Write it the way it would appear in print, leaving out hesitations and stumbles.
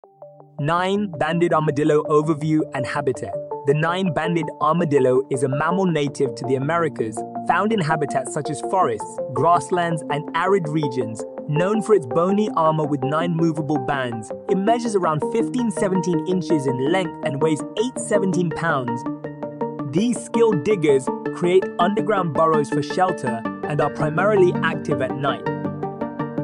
9. Banded armadillo overview and habitat. The 9-banded armadillo is a mammal native to the Americas, found in habitats such as forests, grasslands, and arid regions. Known for its bony armor with 9 movable bands, it measures around 15-17 inches in length and weighs 8-17 pounds. These skilled diggers create underground burrows for shelter and are primarily active at night.